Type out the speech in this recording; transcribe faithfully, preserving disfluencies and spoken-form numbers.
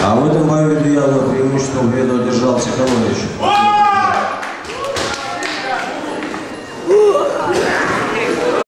А в этом бою Видоялова преимущество победу одержал Психолович.